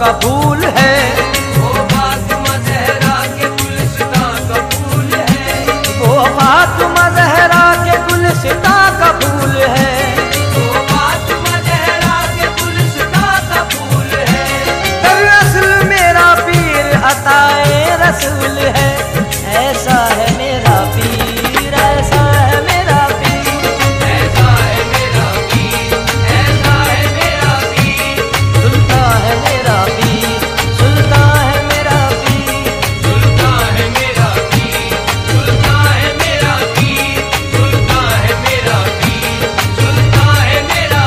का फूल है, वो फातिमा ज़हरा के गुलिस्तां का फूल है, वो फातिमा ज़हरा के गुलिस्तां का फूल है, वो फातिमा ज़हरा के गुलिस्तां का फूल है। दरअसल मेरा पीर अताए रसूल है, ऐसा है मेरा पीर, ऐसा है मेरा पीर, ऐसा है मेरा पीर, ऐसा है मेरा पीर, सुल्तान है मेरा पीर, सुल्तान है मेरा पीर, सुल्तान है मेरा पीर, सुल्तान है मेरा पीर, सुल्तान है मेरा पीर, सुल्तान है मेरा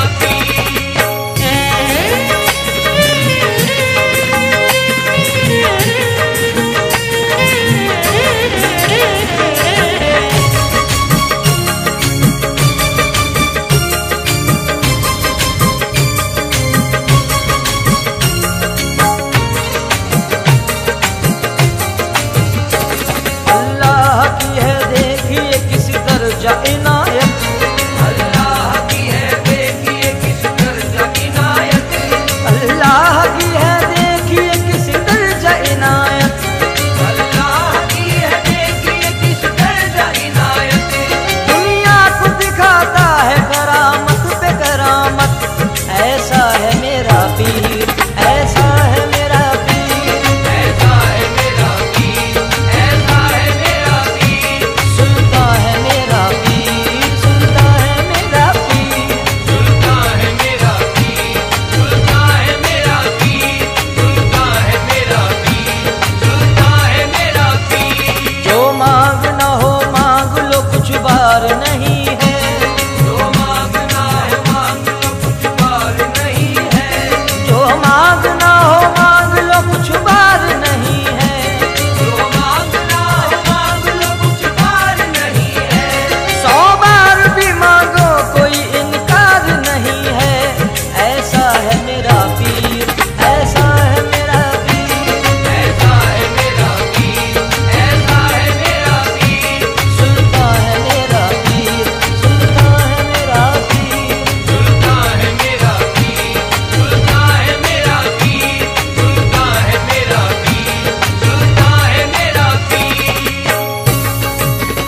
अल्लाह की है देखिए किस दर्जा इनायत, अल्लाह की है देखिए किस दर्जा इनायत, अल्लाह की है देखिए किस दर्जा इनायत, अल्लाह की है देखिए किस दर्जा इनायत। दुनिया को दिखाता है करामत पे करामत, ऐसा है मेरा पीर, ऐसा है मेरा पीर, ऐसा है मेरा पीर, ऐसा है मेरा पीर, सुल्तान है मेरा पीर, सुल्तान है मेरा पीर, सुल्तान है मेरा पीर, सुल्तान है मेरा पीर, सुल्तान है मेरा पीर, सुल्तान है मेरा पीर। जो मांगना हो मांग लो कुछ बार नहीं है, जो मांगना है मांग लो कुछ बार नहीं है, जो मांगना हो मांग लो कुछ बार नहीं है, जो मांगना है मांग लो कुछ बार नहीं है, 100 बार भी मांगो कोई इनकार नहीं है, ऐसा है मेरा पीर, ऐसा है मेरा पीर, ऐसा है मेरा पीर, ऐसा है मेरा पीर, सुल्तान है मेरा पीर, सुल्तान है मेरा पीर, सुल्तान है मेरा पीर, सुल्तान है मेरा पीर, सुल्तान है मेरा पीर, सुल्तान है मेरा पीर।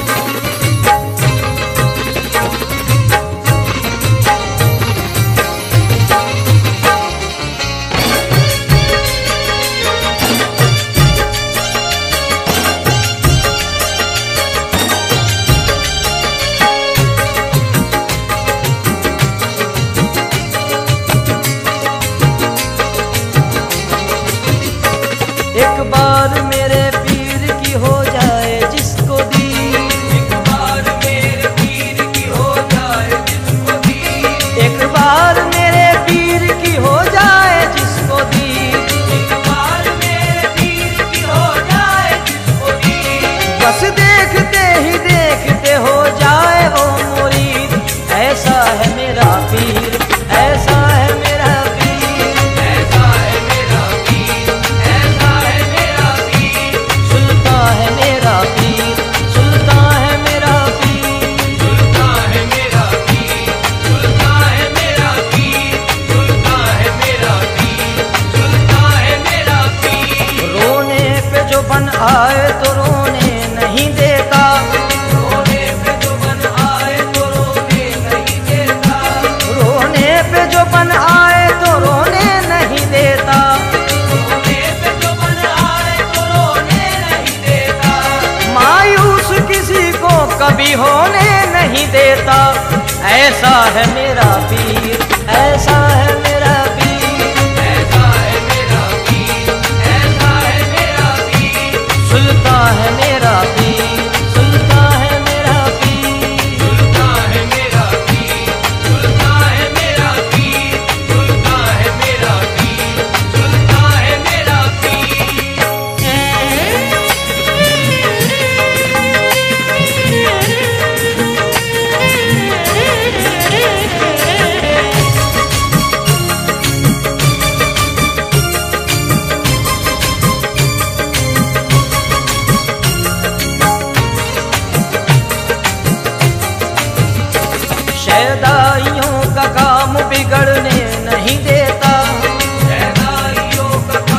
एक बार मेरे पीर की हो जाए जिसको दी, एक बार मेरे पीर की हो जाए जिसको दी, एक बार मेरे पीर की हो जाए जिसको दी, एक बार मेरे पीर की हो जाए जिसको दी, बस देखते ही देखते हो जाए वो मुरीद, ऐसा है मेरा पीर, ऐसा है मेरा पीर, ऐसा है मेरा पीर, ऐसा है मेरा पीर, सुल्तान है मेरा पीर, सुल्तान है मेरा पीर, सुल्तान है मेरा पीर, सुल्तान है मेरा पीर, सुल्तान है मेरा पीर, सुल्तान है मेरा पीर। रोने पे जो बन आए तो रोने नहीं देता, रोने पे जो बन आए तो रोने नहीं देता, रोने पे जो बन आए तो रोने नहीं देता, रोने पे जो बन आए तो रोने नहीं देता, मायूस किसी को कभी होने नहीं देता, ऐसा है मेरा पीर, ऐसा है मेरा पीर, ऐसा है मेरा पीर, ऐसा है मेरा पीर, सुल्तान है मेरा पीर, सुल्तान है मेरा पीर, सुल्तान है मेरा पीर, सुल्तान है मेरा पीर, सुल्तान है मेरा पीर, सुल्तान है मेरा शहदाइयों का काम बिगड़ने नहीं देता, शहदाइयों का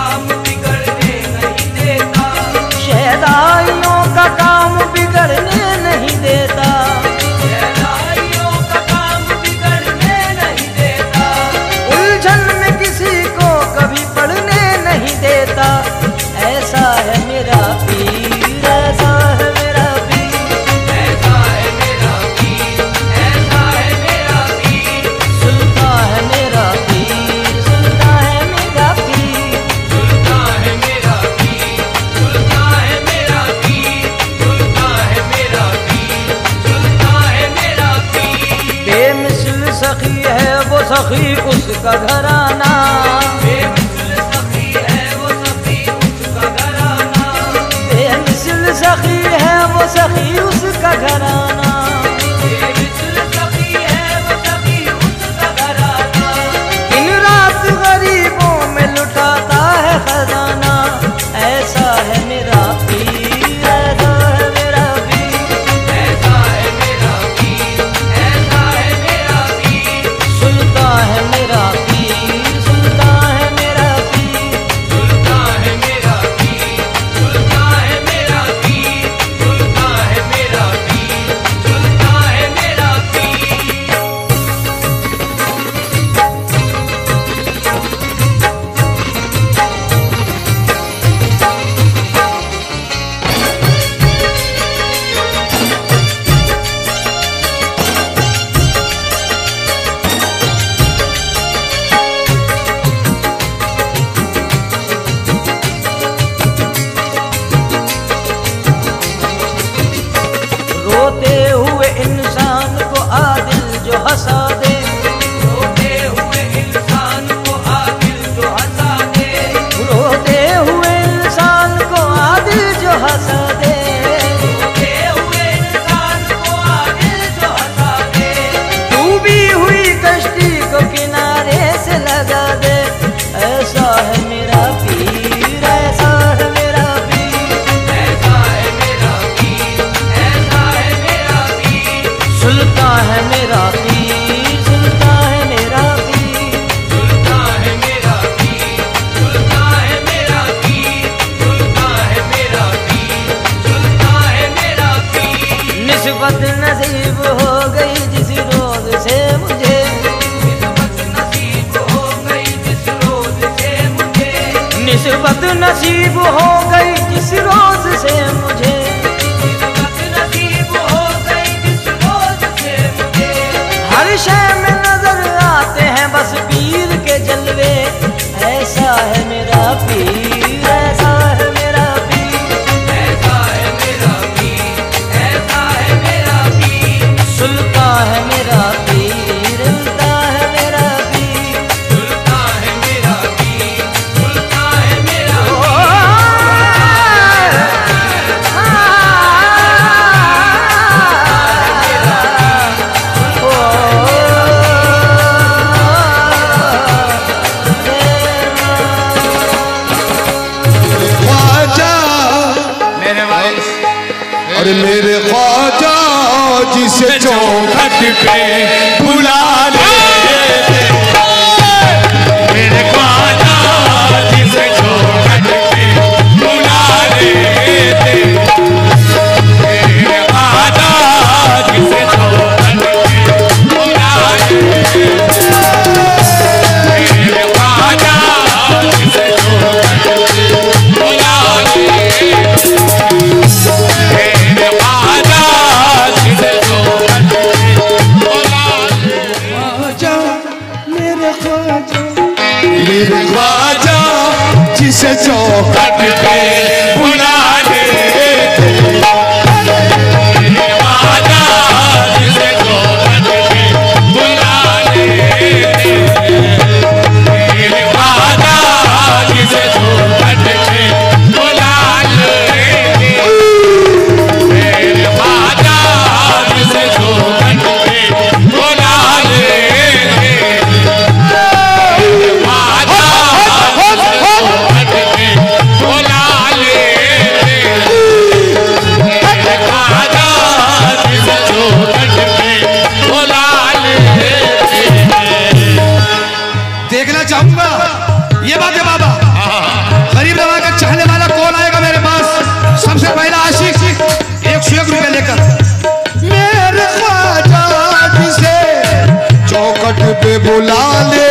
सखी है वो सखी उसका घराना, बेमिसल सखी है वो सखी उसका घराना, बेमिसल सखी है वो सखी उसका घराना, बेमिसल सखी है वो सखी उसका घराना। दिन रात गरीबों में लुटाता है खजाना, ऐसा है मेरा पीर, ऐसा है मेरा पीर, ऐसा है मेरा पीर, ऐसा है मेरा पीर, सुनता है मेरा पीर, सुनता है मेरा पीर, सुनता है मेरा पीर, सुनता है मेरा पीर, सुनता है मेरा पीर, सुनता है मेरा पीर। रोते हुए इंसान को आदिल जो हंसा दे, रोते हुए इंसान को आदिल जो हंसा दे, रोते हुए इंसान को आदिल जो हंसा दे, रोते हुए इंसान को आदिल जो हंसा दे, डूबी हुई कश्ती को किनारे से लगा दे, ऐसा है मेरा पीर, ऐसा है मेरा पीर, ऐसा है मेरा पीर, ऐसा है मेरा पीर, सुनता है मेरा पीर, सुनता है मेरा पीर, सुनता है मेरा पीर, सुनता है मेरा पीर, सुनता है मेरा पीर, सुनता है मेरा पीर। निस्बत नसीब हो गई जिस रोज से मुझे, निस्बत नसीब हो गई जिस रोज से मुझे, निस्बत नसीब हो गई जिस रोज से मुझे, निस्बत नसीब हो गई जिस रोज से मुझे, हर शय में नजर आते हैं बस पीर के जलवे, ऐसा है मेरा पीर, ऐसा है मेरा पीर, ऐसा है मेरा पीर, ऐसा है मेरा पीर, सुनता है मेरा पीर, सुनता है मेरा पीर, सुनता है मेरा पीर, सुनता है मेरा ओ, ख्वाजा, मेरे भाई अरे मेरे ख्वाजा जिसे चौखट पे बुला ले, मेरे ख्वाजा जिसे चौखट पे बुला लेते, मेरे ख्वाजा जिसे चौखट पे बुला लेते, मेरे ख्वाजा जिसे चौखट पे बुला लेते, मेरे ख्वाजा जिसे चौखट पे बुला लेते। ख्वाजा मेरे ख्वाजा, मेरे ख्वाजा जिसे चौखट पे बुला लेते, मेरे ख्वाजा जिसे चौखट पे बुला लेते, मेरे ख्वाजा जिसे चौखट पे बुला लेते, मेरे ख्वाजा जिसे चौखट पे बुला लेते, मेरे ख्वाजा जिसे चौखट पे बुला लेते, मेरे ख्वाजा जिसे चौखट पे बुला लेते। देखना चाहूंगा ये बात है बाबा, गरीब नवाज का चाहने वाला कौन आएगा मेरे पास, सबसे पहला आशिक 101 रुपए लेकर, मेरे ख्वाजा जिसे चौखट पे बुला ले,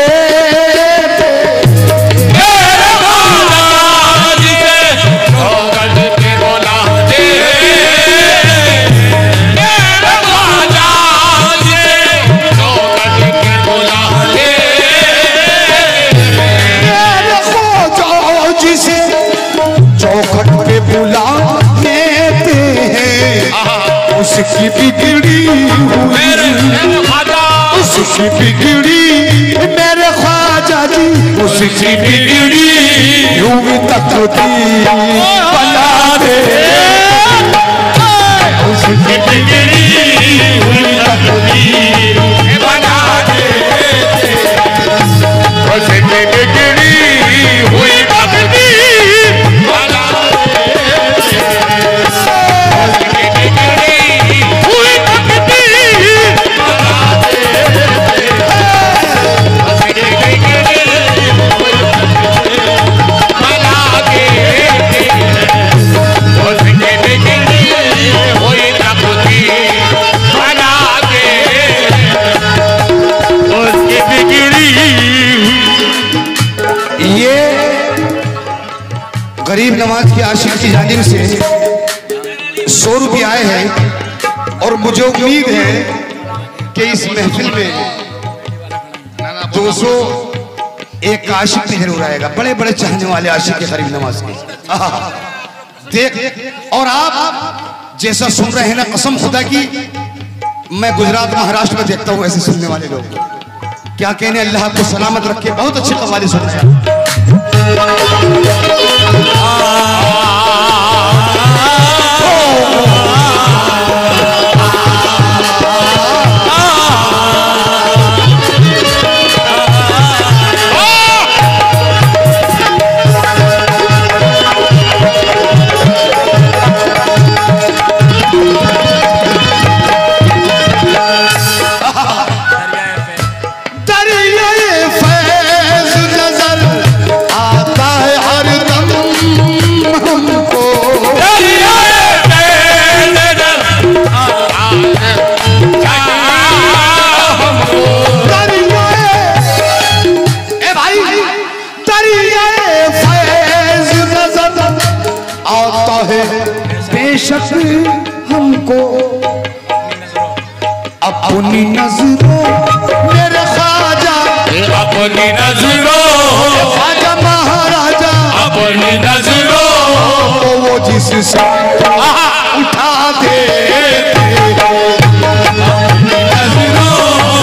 मेरे ख्वाजा जिसे चौखट पे बुला दे, मेरे ख्वाजा जिसे चौखट पे बुला दे, मेरे ख्वाजा जिसे चौखट पे बुला लेते हैं, उसकी बिगड़ी हुई मेरे ख्वाजा उसकी बिगड़ी मेरे ख्वाजा जी, उसकी बिगड़ी यूं भी तकदीर बना दे, उसकी बिगड़ी हुई तकदीर बना दे, उसकी बिगड़ी हुई तकदीर बना दे, उसकी बिगड़ी हुई तकदीर बना दे, उसकी बिगड़ी हुई बना दे, उसकी बिगड़ी हुई तकदीर बना दे, उसकी बिगड़ी। ये गरीब नवाज की आशिक की जानिब से 100 रुपये आए हैं और मुझे उम्मीद है कि इस महफिल में 200 एक आशिक में जरूर आएगा, बड़े बड़े चाहने वाले आशिक के गरीब नवाज के। देख, और आप जैसा सुन रहे हैं ना, कसम खुदा की मैं गुजरात महाराष्ट्र में देखता हूँ ऐसे सुनने वाले लोग। क्या कहने, अल्लाह आपको सलामत रखे, बहुत अच्छे कव्वाली सुन रहे हैं। बेशक हमको अपनी नजरों मेरे ख्वाजा, अपनी नजरों ख्वाजा महाराजा, अपनी नजरों तो वो जिससे उठा दे, अपनी नजरों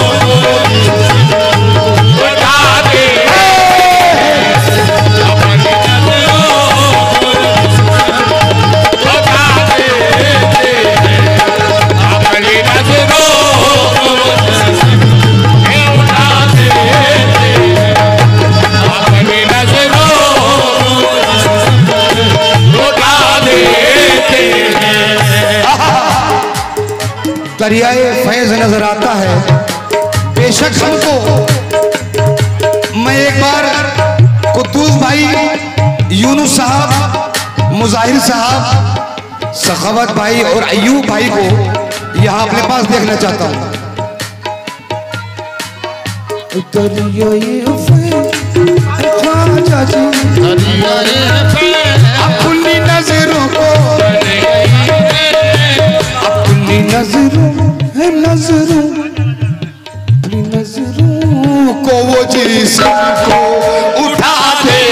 बता दे, अपनी नजरों बता दे, अपनी नजरों उठा दे, अपनी नजरों उठा दे। दरियाए फैज नजर आता है बेशक हमको। मैं एक बार कुद्दूस भाई, यूनुस साहब, मुजाहिर साहब, सखावत भाई और अयूब भाई को यहाँ अपने पास देखना चाहता हूँ। अपनी नजरों को, अपनी नजरों अपनी नजरों को वो जिसको उठा दे,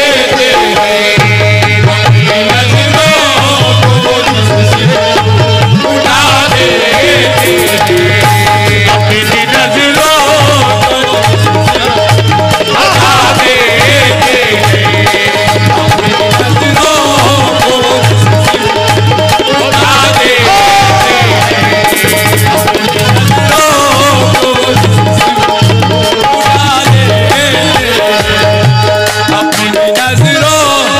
उठा दे, अपनी नजरों उठा दे, अपनी नजरों उठा दे, अपनी नजरों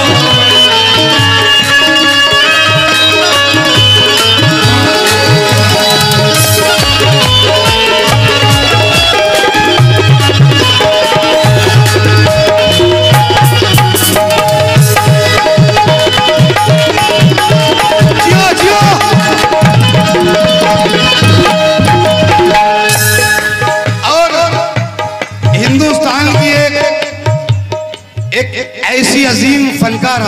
ऐसी अजीम फनकारा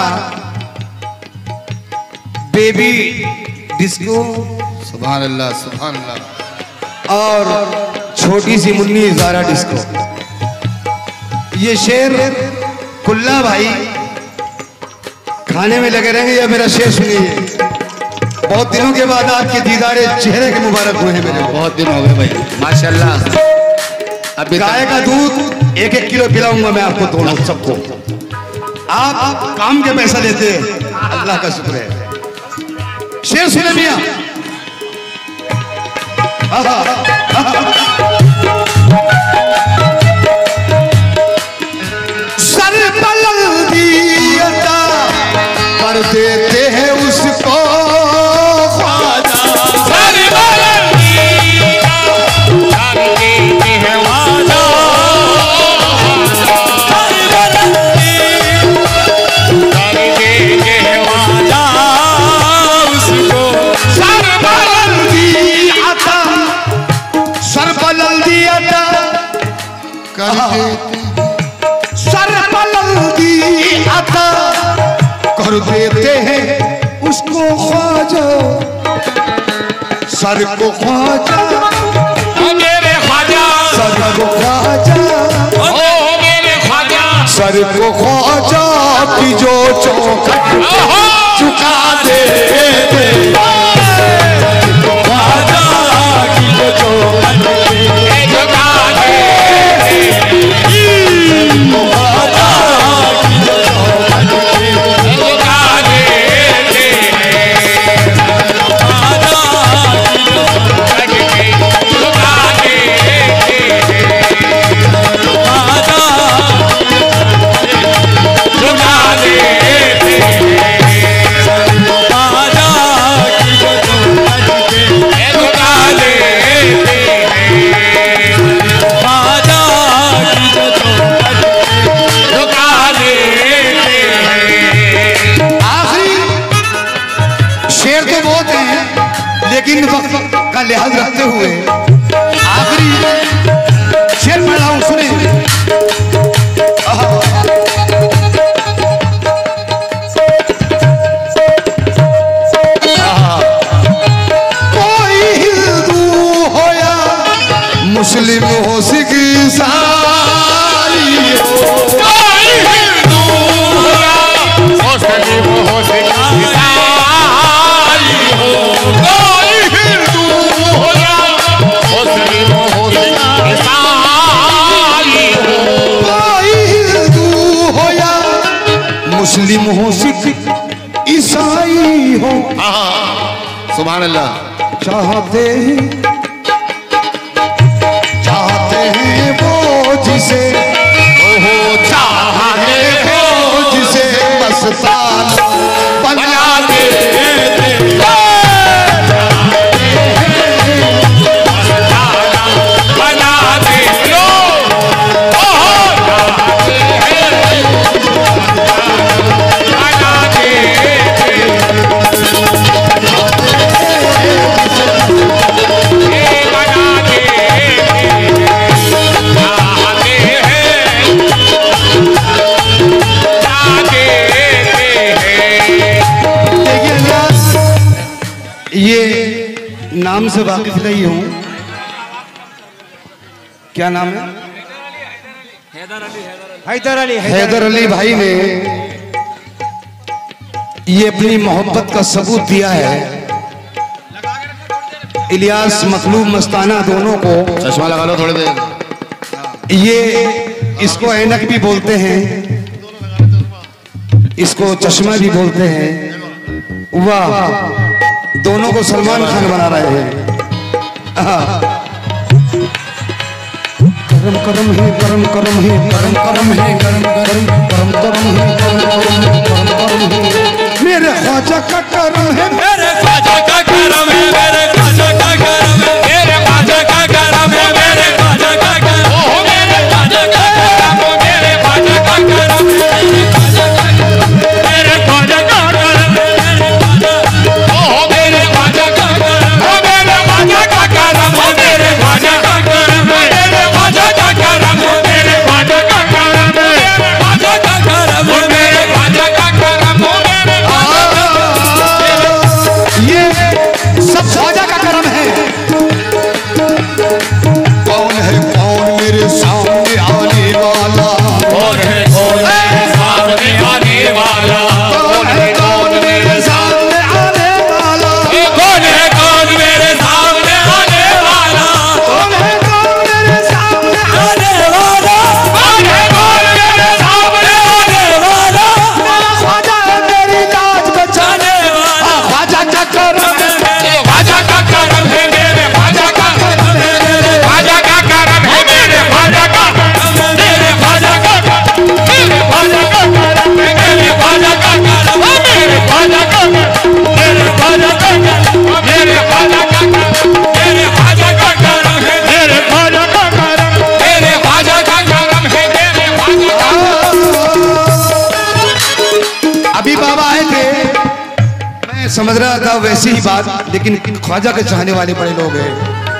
बेबी डिस्को, सुभान अल्लाह सुभान अल्लाह, और छोटी सी मुन्नी ज़ारा डिस्को। ये शेर कुल्ला भाई खाने में लगे रहेंगे या मेरा शेर सुनिए। बहुत दिनों के बाद आपके दीदारे चेहरे के मुबारक हुए हैं मेरे। बहुत दिन हो गए भाई, माशाल्लाह। अभी गाय का दूध 1-1 किलो पिलाऊंगा मैं आपको, दोनों सबको। आप काम के पैसा देते हैं, अल्लाह का शुक्र है। शेर सुने मियां। सर बुलंदी अता कर देते हैं उसको ख्वाजा, सर बुलंदी कर देते हैं ख्वाजा, सर बुलंदी कर देते हैं ख्वाजा उसको, सर बुलंदी अता, सर बुलंदी अता कर देते सर बुलंदी अता कर देते हैं उसको ख्वाजा, सर को ख्वाजा, ओ मेरे ख्वाजा, सर को ख्वाजा, ओ मेरे ख्वाजा, सर को ख्वाजा की जो चौखट चुका दे, ख्वाजा की जो चौखट झुका दे, ख्वाजा की जो चौखट झुका दे, ख्वाजा की जो चौखट झुका दे, ख्वाजा झुका दे, ख्वाजा की जो चौखट झुका दे, ख्वाजा की जो चौखट झुका देते हैं। आखिरी शेर तो बहुत हैं, लेकिन वक्त का लिहाज रखते हुए आखिरी शेर पढ़ रहा हूं, सुने। कोई हिंदू हो या मुस्लिम हो, सिख ईसाई हो, कोई हिंदू हो या मुस्लिम हो, सिख ईसाई हो, कोई हिंदू हो या मुस्लिम हो, सिख ईसाई हो, कोई हिंदू हो या मुस्लिम हो, सिख ईसाई हो, सुभान अल्लाह। चाहते हैं वो जिसे, चाहते हो जिसे मस्तान बना देते बना दे लो, बना दे ये नाम से वाकिफ नहीं हूं, क्या नाम है? हैदर अली भाई ने ये अपनी मोहब्बत का सबूत दिया है। इलियास मखलूब मस्ताना दोनों को चश्मा लगा लो थोड़ी देर। ये इसको ऐनक भी बोलते हैं, इसको चश्मा भी बोलते हैं। वाह, दोनों को सलमान खान बना रहे हैं। करम करम है, करम करम है, करम करम है, करम करम करम करम है, करम करम है, करम करम है, मेरे ख्वाजा का करम है, मेरे ख्वाजा का करम है, मेरे ख्वाजा का करम है, मेरे ख्वाजा का करम है, मेरे ख्वाजा का करम है, ओ मेरे ख्वाजा का करम है, मेरे ख्वाजा का करम है, मेरे ख्वाजा का करम है, मेरे ख्वाजा, ओ मेरे ख्वाजा का करम है, मेरे ख्वाजा का करम है, मेरे ख्वाजा का करम है, मेरे ख्वाजा का करम है, मेरे ख्वाजा का करम है, मेरे ख्वाजा का करम है, मेरे ख्वाजा का करम है, मेरे ख्वाजा का करम है। ये सब ख्वाजा समझ रहा था वैसी ही बात, लेकिन ख्वाजा के चाहने वाले बड़े लोग हैं।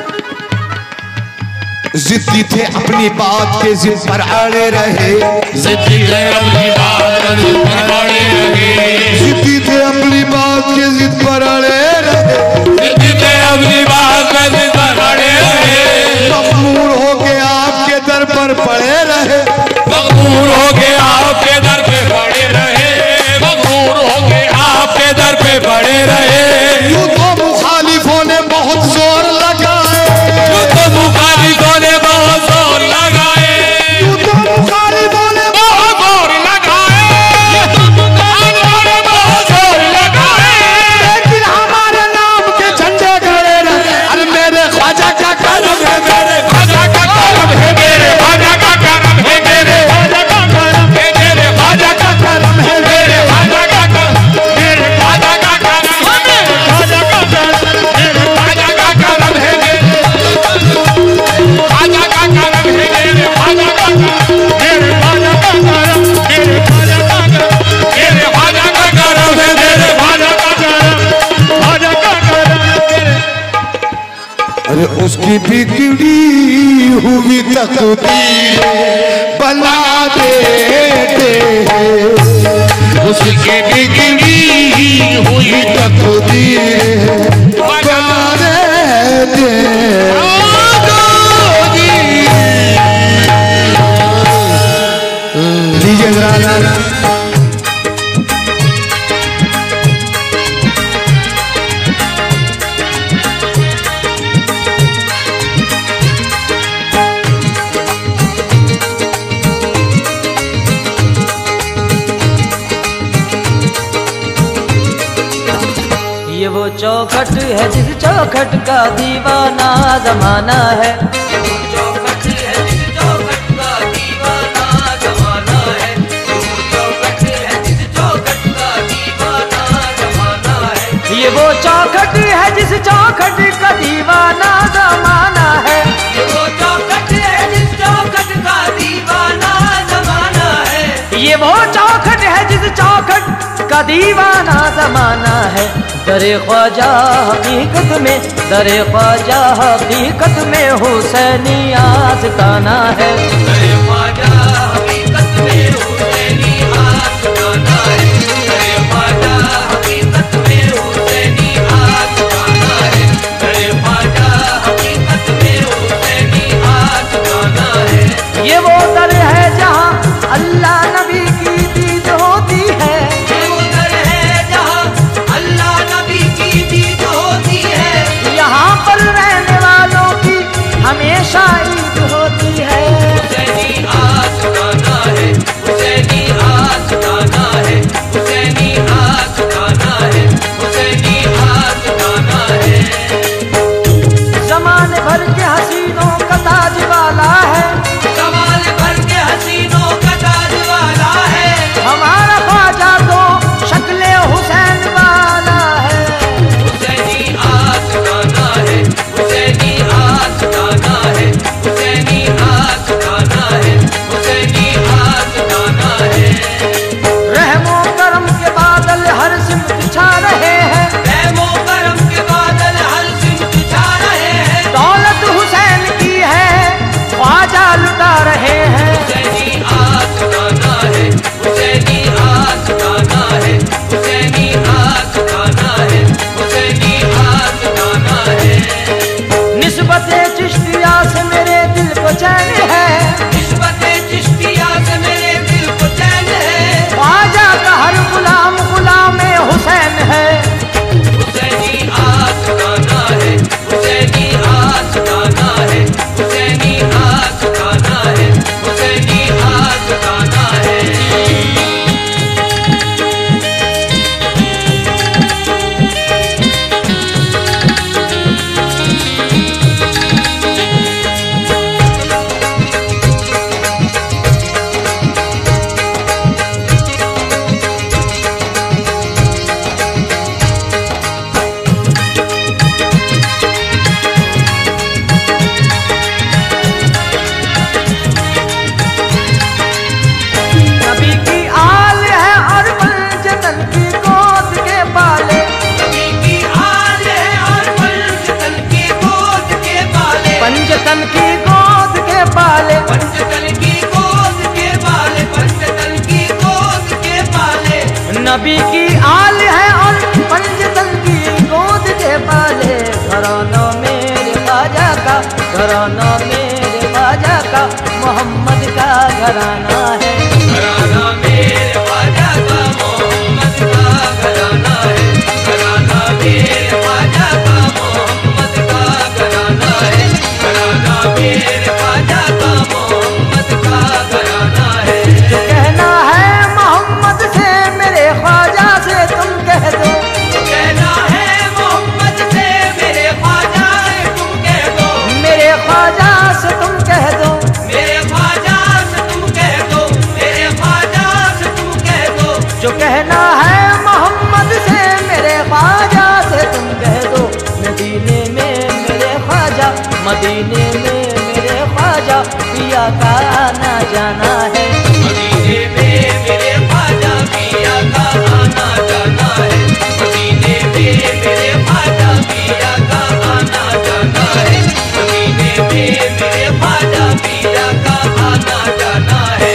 जिद्दी थे अपनी बात के जिद पर अड़े रहे, जिद्दी थे अपनी बात के जिद पर अड़े रहे, जिद्दी थे अपनी बात के जिद पर अड़े रहे, जिद्दी थे अपनी बात के जिद पर अड़े रहे। मखमूर होके आपके दर पर पड़े रहे, मखमूर होके आपके दर पे पड़े रहे, मखमूर होके आपके दर पे पड़े रहे। यूं तो मुखालिफों ने बहुत जोर लगाए, यूं तो मुखालिफों ने बहुत जोर लगाए, यूं तो मुखालिफों ने बहुत जोर लगाए, यूं तो मुखालिफों ने बहुत जोर लगाए। लेकिन हमारे नाम के झंडे खड़े रहे। अरे मेरे ख्वाजा का करम है, मेरे ख्वाजा का करम है, मेरे ख्वाजा का करम है, मेरे ख्वाजा का करम है, मेरे ख्वाजा का करम है, मेरे ख्वाजा का करम, मेरे ख्वाजा का करम है, मेरे ख्वाजा का करम, मेरे ख्वाजा का करम है, मेरे ख्वाजा का करम है, मेरे ख्वाजा का करम, मेरे ख्वाजा का करम, मेरे ख्वाजा का करम, मेरे ख्वाजा का करम है, मेरे ख्वाजा का करम, ख्वाजा का करम मेरे। अरे उसकी बिगड़ी हुई तकदीर बना देते हैं, उसकी बिगड़ी हुई तकदीर बना देते हैं। लीजिए जरा ये वो चौखट है जिस चौखट का दीवाना जमाना है, चौखट है जिस चौखट का दीवाना जमाना है, चौखट है जिस चौखट का दीवाना जमाना है। ये वो चौखट है जिस चौखट का दीवाना जमाना है, ये वो चौखट है जिस चौखट का दीवाना जमाना है। ये वो चौखट है जिस चौखट का दीवाना जमाना है। दरे ख्वाजा हकीकत में, दरे ख्वाजा हकीकत में हुसैनी आस्ताना है, दरे ख्वाजा हकीकत में हुसैनी आस्ताना है, दरे ख्वाजा हकीकत में हुसैनी आस्ताना है, दरे ख्वाजा हकीकत में हुसैनी आस्ताना है। ये वो दर है जहाँ अल्लाह नबी की दीद होती है, ये वो दर है जहाँ अल्लाह नबी की दीद होती है। यहाँ पर रहने वालों की हमेशा ईद होती है। हुसैनी आस्ताना है, हुसैनी आस्ताना है, हुसैनी आस्ताना है, हुसैनी आस्ताना है। ज़माने भर के हसीनों का ताज वाला है, ज़माने भर के हसीनों का ताज वाला है। हमारा ख्वाजा तो शक्ले हुसैन वाला है। हुसैनी आस्ताना है, हुसैनी आस्ताना है, हुसैनी आस्ताना है, हुसैनी आस्ताना है। रहमो करम के बादल हर सिमत छा रहे हैं, रहमो करम के बादल हर सिमत छा रहे हैं। दौलत हुसैन की है, ख्वाजा लुटा रहे हैं। हुसैनी आस्ताना है, हुसैनी आस्ताना है, हुसैनी आस्ताना है, हुसैनी आस्ताना है। निस्बते चिश्तिया से मेरे दिल को चैन है, निस्बते चिश्तिया से मेरे दिल को चैन है। ख्वाजा का हर गुलाम गुलाम हुसैन है। हुसैनी आस्ताना है, हुसैनी आस्ताना है, हुसैनी आस्ताना है, हुसैनी आस्ताना है। पंचतल की गोद के पाले, पंचतल की गोद के पाले, पंचतल की गोद के पाले। नबी की आल है और पंचतल की गोद के पाले। घराना मेरे ख्वाजा का, घराना मेरे ख्वाजा का, मोहम्मद का घराना है। घराना मेरे ख्वाजा का, मोहम्मद का घराना है। घराना मेरे ख्वाजा का, मोहम्मद का घराना है। घराना मेरे ख्वाजा का, मोहम्मद का घराना है। जो कहना है मोहम्मद से मेरे ख्वाजा से तुम कह दो, कहना है मोहम्मद से मेरे ख्वाजा से तुम कह दो। मेरे ख्वाजा से तुम कह दो, मेरे ख्वाजा से तुम कह दो। मेरे ख्वाजा से तुम कह दो। जो कहना है मोहम्मद से मेरे ख्वाजा से तुम कह दो। मदीने में मेरे ख्वाजा, मदीने में मेरे ख्वाजा, पिया का आना जाना है। मदीने में मेरे ख्वाजा पिया का आना जाना है। मदीने में मेरे ख्वाजा पिया का आना जाना है। मदीने में मेरे ख्वाजा पिया का आना जाना है।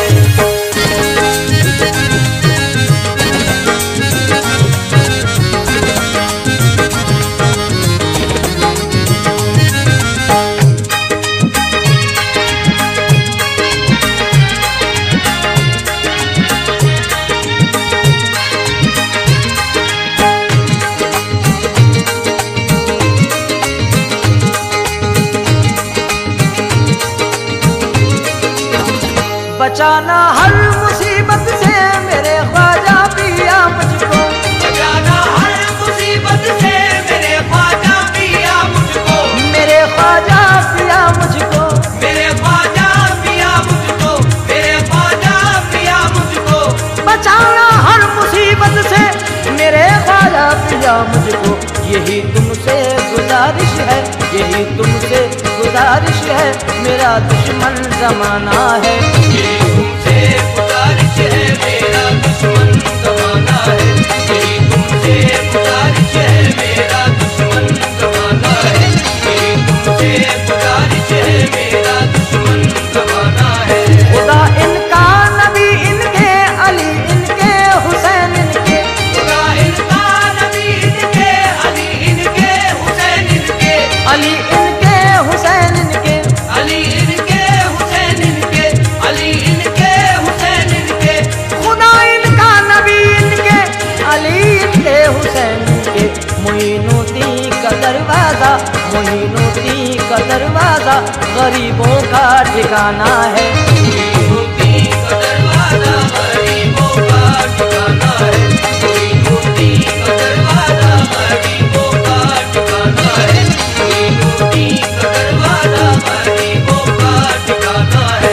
बचाना हर मुसीबत से मेरे ख्वाजा पिया मुझको, बचाना हर मुसीबत से मेरे ख्वाजा पिया मुझको। मेरे ख्वाजा पिया मुझको, मेरे ख्वाजा पिया मुझको। मेरे ख्वाजा पिया मुझको। बचाना हर मुसीबत से मेरे ख्वाजा पिया मुझको। यही तुमसे गुजारिश है, यही तुमसे गुजारिश है, मेरा दुश्मन जमाना है। यही तुमसे गुजारिश है, मेरा दुश्मन जमाना है। यही तुमसे गुजारिश है, मेरा दुश्मन जमाना है। यही तुमसे गुजारिश है, मेरा दुश्मन जमाना है। खुदा इनका, नबी इनके, अली इनके, हुसैन इनके, खुदा इनका, नबी इनके, अली इनके, हुसैन इनके। अली इनके, हुसैन इनके, अली इनके, हुसैन इनके। अली इनके, हुसैन इनके। खुदा इनका, नबी इनके, अली इनके, हुसैन इनके। मोइनुद्दीन का दरवाजा, मोइनुद्दीन का दरवाजा, गरीबों का ठिकाना है। मोइनुद्दीन का दरवाजा गरीबों का ठिकाना है। मोइनुद्दीन का दरवाजा गरीबों का ठिकाना है। मोइनुद्दीन का दरवाजा गरीबों का ठिकाना है।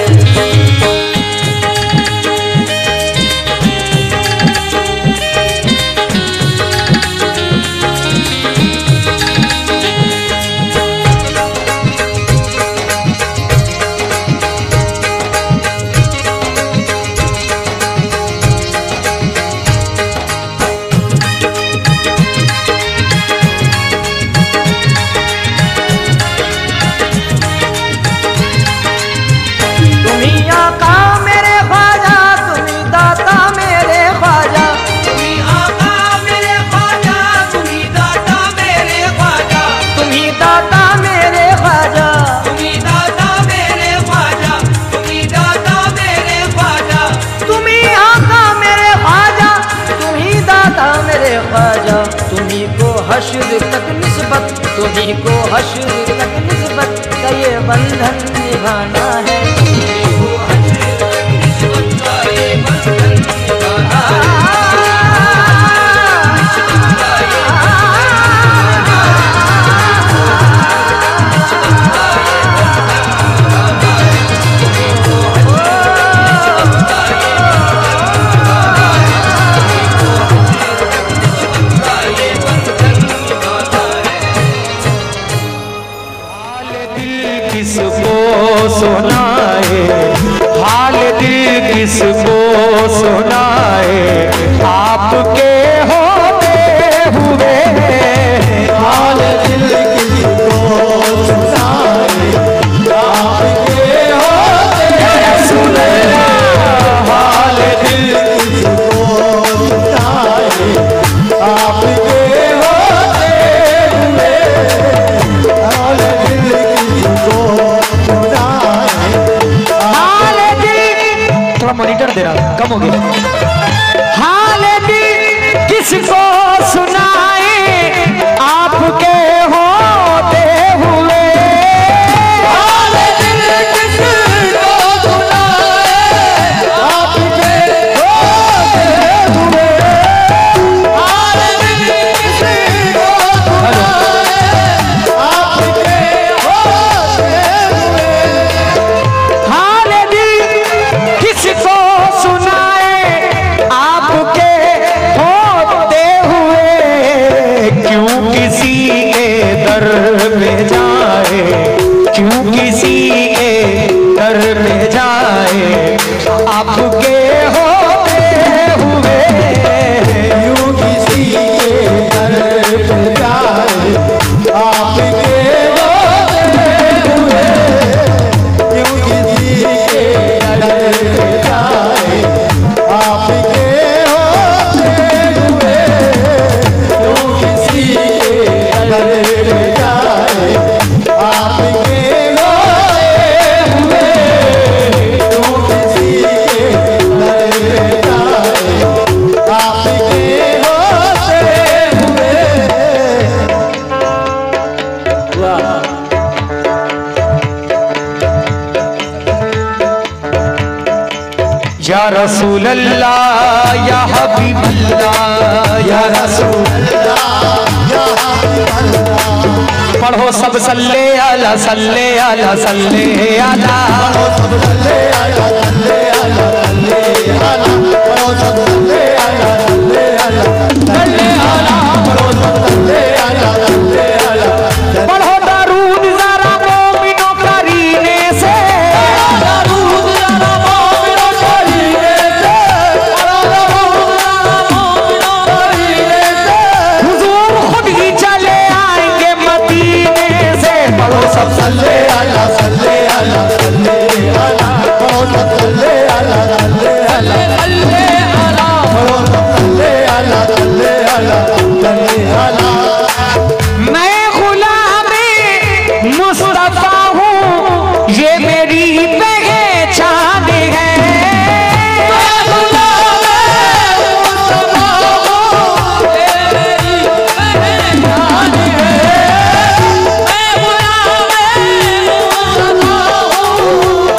तुम्ही आका मेरे ख्वाजा, तुम्ही दाता मेरे ख्वाजा, तुम्ही आका मेरे ख्वाजा, तुम्ही दाता मेरे ख्वाजा। तुम्ही दाता मेरे ख्वाजा, तुम्ही दाता मेरे ख्वाजा। तुम्ही दाता मेरे ख्वाजा। तुम्ही आका मेरे ख्वाजा, तुम्ही दाता मेरे ख्वाजा। तुम्ही को हश्र तक निस्बत, तुम्ही को हश्र तक निस्बत का ये बंधन निभाना है। वो हश्र तक निस्बत का ये बंधन निभाना है। निस्बत का ये किसको सुनाए, हाल दिल किसको सुनाए, आपके होते हुए हाल दिल किसको सुनाए, खत्म हो गया। हाल दिल किसको सुनाए आपके होते हुए, हाल दिल किसको सुनाए आपके होते हुए, हाल दिल किसको सुनाए आपके होते हुए, हाल दिल किसको सुनाए आपके होते हुए, क्यों किसी के दर पे जाए, क्यों किसी के दर पे जाए आपके होते हुए, क्यों किसी के दर पे जाए आपके होते हुए, क्यों किसी के दर पे जाए आपके होते हुए, क्यों किसी के दर पे जाए आपके होते हुए, क्यों किसी के दर पे जाए आपके होते हुए। वाह या रसूल अल्लाह या हबीब अल्लाह या रसूल अल्लाह या हबीब अल्लाह। पढ़ो सब सल्ले अला सल्ले अला सल्ले अला, पढ़ो सब सल्ले अला सल्ले अला सल्ले अला, पढ़ो सब सल्ले अला सल्ले अला सल्ले अला, पढ़ो सब सल्ले अला सल्ले अला, पढ़ो दरूद जरा मोमिनों करीने से, दरूद जरा मोमिनों करीने से, पढ़ो दरूद जरा मोमिनों करीने से, हुजूर खुद ही चले आएंगे मदीने से, पढ़ो सब सल्ले अला सल्ले अला सल्ले अला, पढ़ो सब सल्ले अला सल्ले अला सल्ले अला, पढ़ो सब सल्ले अला सल्ले अला सल्ले अला। मैं गुलामे मुस्तफा हूँ ये मेरी पहचान है, मैं गुलामे मुस्तफा हूँ ये मेरी पहचान है, मैं गुलामे मुस्तफा हूँ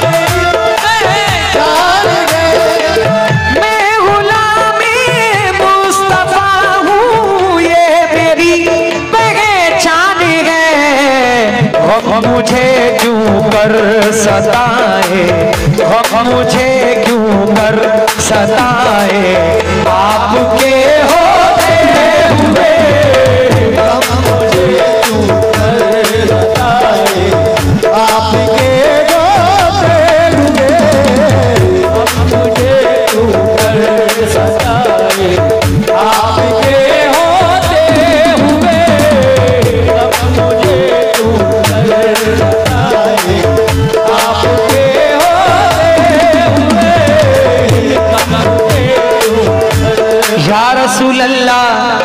ये मेरी पहचान है, मैं गुलामे मुस्तफा हूँ ये मेरी पहचान है। हम मुझे क्यों कर सताए, हम मुझे क्यों कर सताए आपके होते हुए, हम मुझे क्यों कर सताए आपके होते हुए, हम मुझे क्यों कर सताए आपके होते हुए, हम मुझे क्यों कर सताए आपके होते हुए, हम मुझे क्यों कर। या रसूल अल्लाह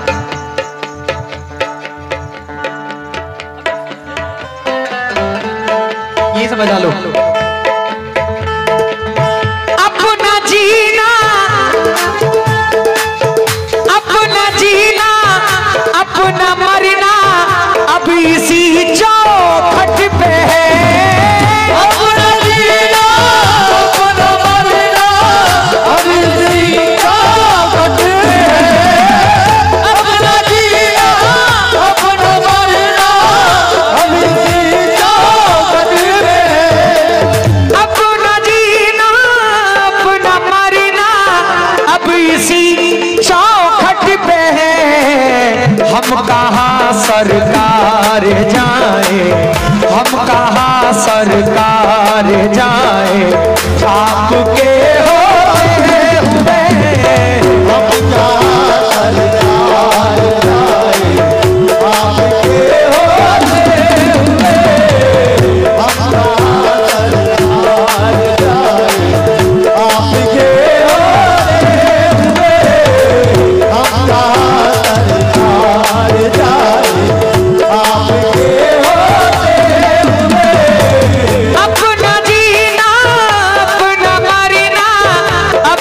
ये समझ लो, अपना जीना अपना जीना अपना मरना अब इसी चौखट पे है, अपना जीना अपना मरना अब इसी चौखट पे है, अपना जीना अपना मरना अब इसी चौखट पे है, अपना जीना अपना मरना अब इसी चौखट पे है। हम कहाँ सरकार जाए, हम कहाँ सरकार जाए आपके होते हुए, हम कहाँ सरकार जाए आपके होते हुए, हम कहाँ सरकार जाए आपके होते हुए, हम कहाँ सरकार जाए आपके होते हुए। अपना जीना अपना मरना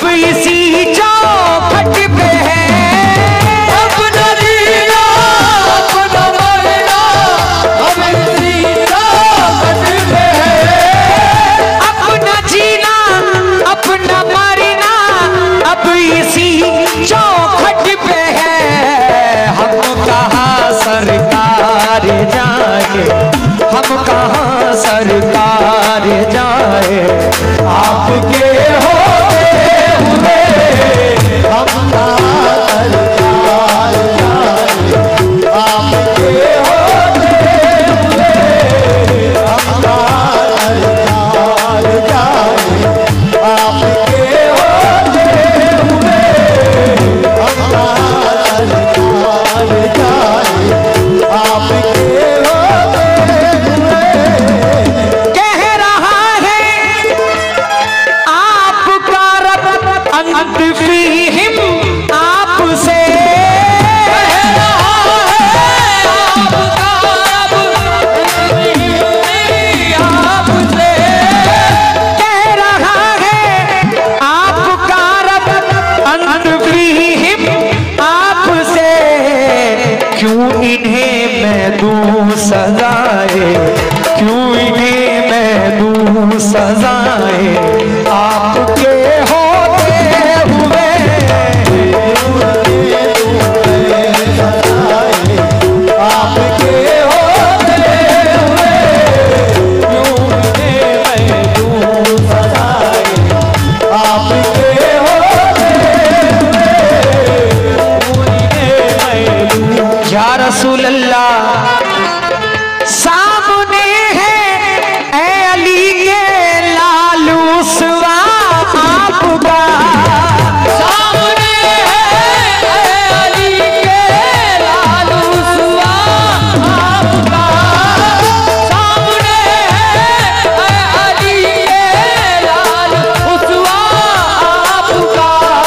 सरकार जाए, आपके होते हुए अपना सरकार जाए, आपके होते हुए अपना सरकार जाए, आपके होते हुए अपना सरकार जाए, आपके होते हुए। कह रहा है आपका रब अंत फीहिम, आपसे कह रहा है आपका रब आपसे कह रहा है आपका रब अंत फीहिम, आपसे क्यों इन्हें मैं दूं सजाए, क्यों इन्हें मैं दूं सजाए, आपके होते हुए सजाए, आपके होते हुए क्यों इन्हें मैं दूं सजाए, आपके होते हुए क्यों इन्हें मैं दूं। या रसूल अल्लाह सामने है ऐ अली के लालूसवा आपका, सामने है ऐ अली के लालूसवा आपका, सामने है ऐ अली के लालूसवा आपका,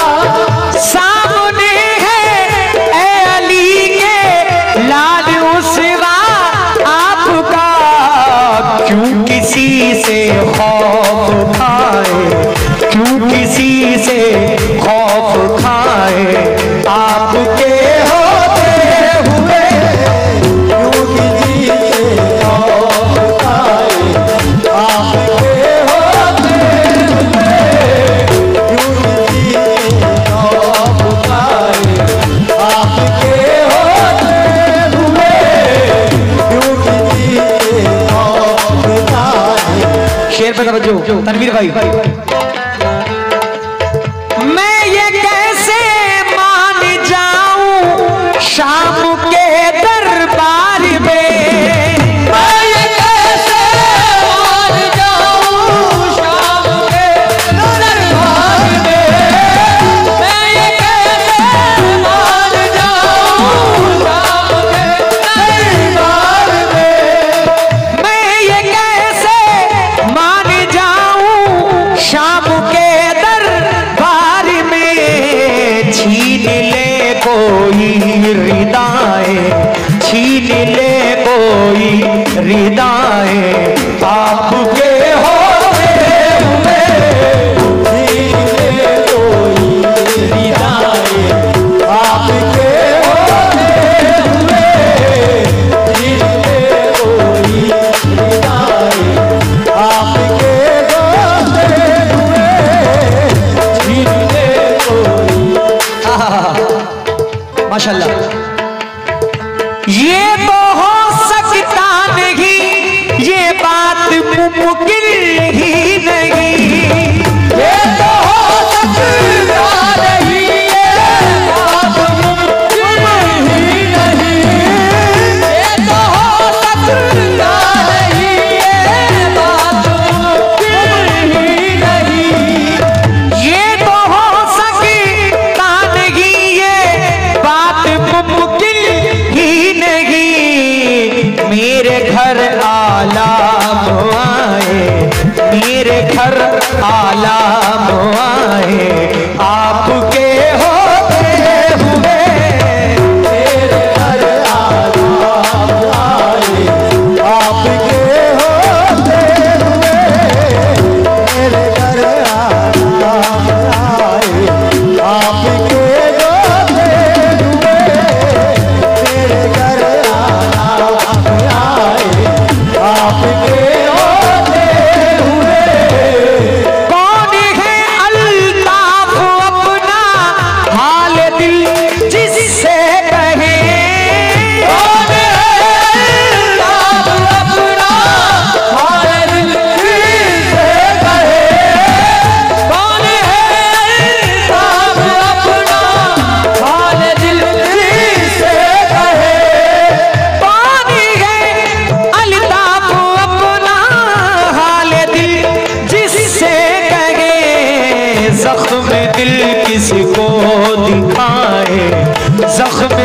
सामने है ऐ अली के लालूसवा आपका। क्यों किसी से खौफ खाए, क्यों किसी से खौफ खाए, आपके होते हुए क्यों किसी से खौफ खाए, आपके होते हुए क्यों किसी से खौफ खाए, आपके होते हुए क्यों किसी से खौफ खाए। शेर पे तवज्जो तनवीर भाई। मैं ये कैसे मान जाऊं शाम के दरबार में, मैं ये कैसे मान जाऊं शाम के दरबार में, मैं ये कैसे मान जाऊं शाम के दरबार में, मैं ये कैसे मान जाऊं शाम के दरबार में। छीन ले कोई रिदाएं, छीन ले कोई रिदाएं, आपके होते हुए छीन ले कोई रिदाएं, आपके होते हुए छीन ले कोई रिदाएं, आपके होते हुए छीन ले कोई। माशाल्लाह। ये तो हो सकता नहीं, ये बात मुमकिन ही नहीं, ये तो हो सकता नहीं, ये बात मुमकिन ही नहीं, ये तो हो सकता नहीं, ये बात मुमकिन ही नहीं, ये तो हो सकता नहीं, ये बात मुमकिन ही नहीं। मेरे घर आलाम आए, मेरे घर आलाम आए, आपके होते हुए मेरे घर आलाम आए, आपके होते हुए मेरे घर आलाम आए, आपके होते हुए मेरे घर आलाम आए, आपके होते हुए। कौन है अल्ताफ अपना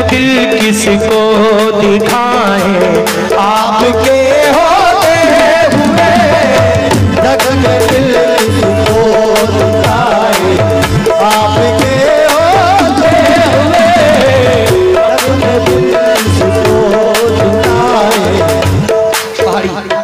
दिल किसको दिखाएं आपके होते हुए, जग में दिल किसको दिखाएं आपके होते हुए, जग में दिल किसको दिखाएं।